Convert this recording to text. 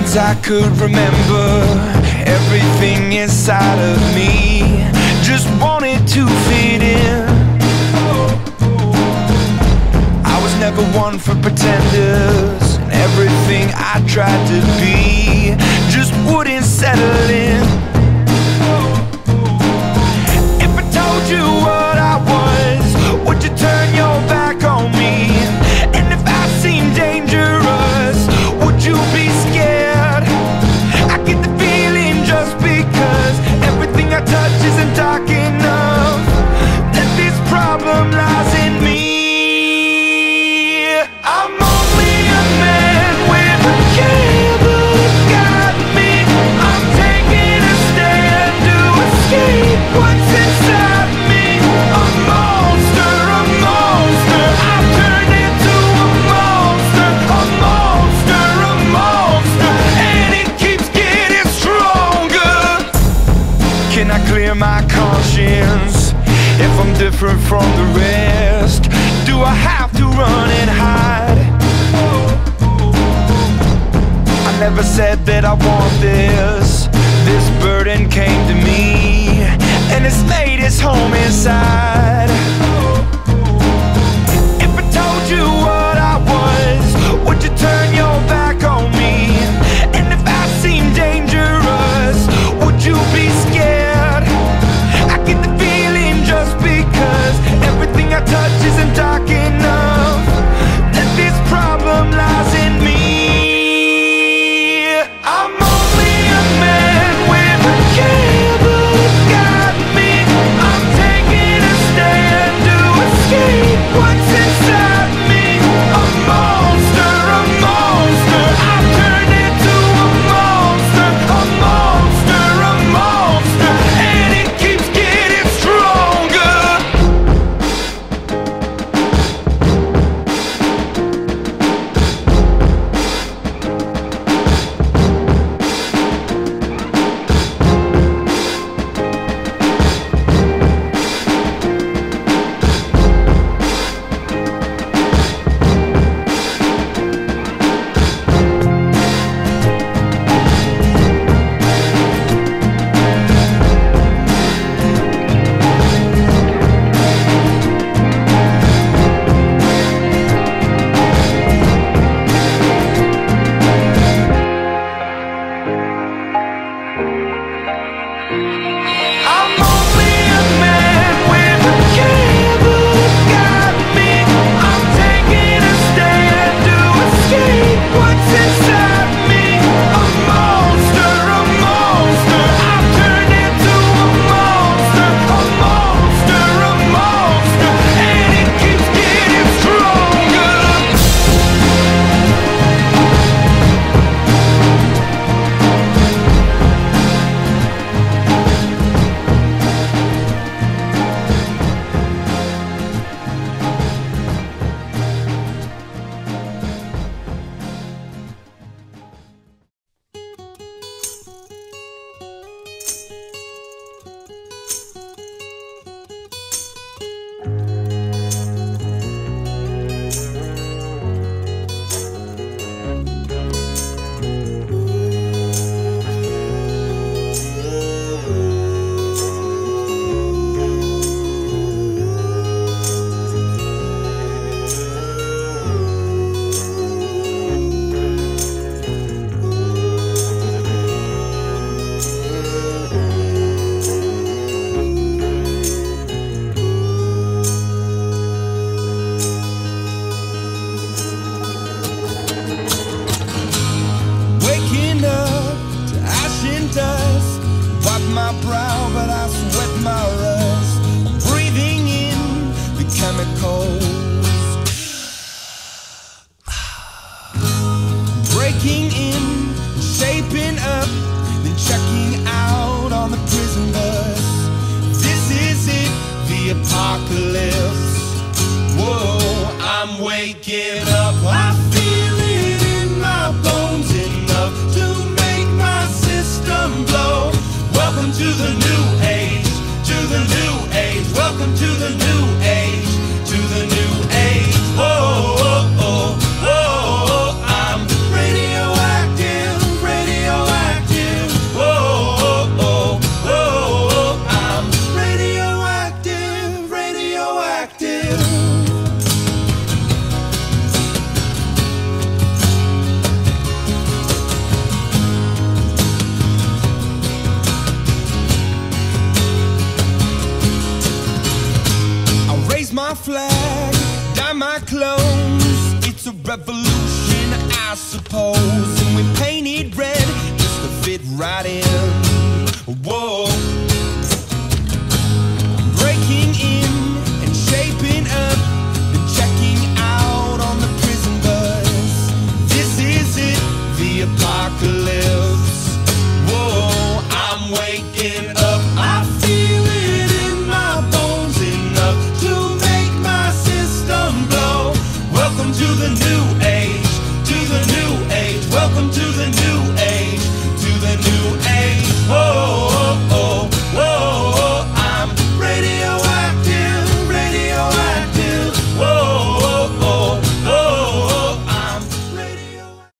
as I could remember. Everything inside of me just wanted to fit in. I was never one for pretenders, and everything I tried to be just wouldn't settle in. If I told you what I was, would you turn your back on me? And if I seemed dangerous, would you be scared? I get the feeling just because everything I touch isn't dark enough, that this problem lies in me. I'm only a man with a candle that got me. I'm taking a stand to escape what's inside me. A monster, a monster. I've turned into a monster, a monster, a monster, and it keeps getting stronger. Can I clear my conscience if I'm different from the rest? Do I have to run and hide? I never said that I want this. This burden came to me, and it's made its home inside. If I told you what I was, would you turn your back on me? And if I seem dangerous, would you be scared? I get the feeling just because everything I touch isn't dark enough, that this problem lies in me. I'm only a man with a candle that got me. I'm taking a stand to escape what's inside me. A monster, a monster. I've turned into a monster, a monster, a monster, and it keeps getting stronger. I'm only a man with a candle that got me. I'm taking a stand to escape what's inside me. A monster, a monster. I've turned into a monster, a monster, a monster, and it keeps getting stronger. Waking up to ash and dust, wipe my brow but I sweat my rust. Breathing in the chemicals, breaking in, shaping up, then checking out on the prison bus. This is it, the apocalypse. Whoa, I'm waking up, I feel it in my bones, enough to make my system blow. Welcome to the new age, to the new age. Welcome to the new age, to the new age. Whoa, whoa, whoa, whoa. I'm radioactive, radioactive. revolution, I suppose. And we painted red just to fit right in. Whoa.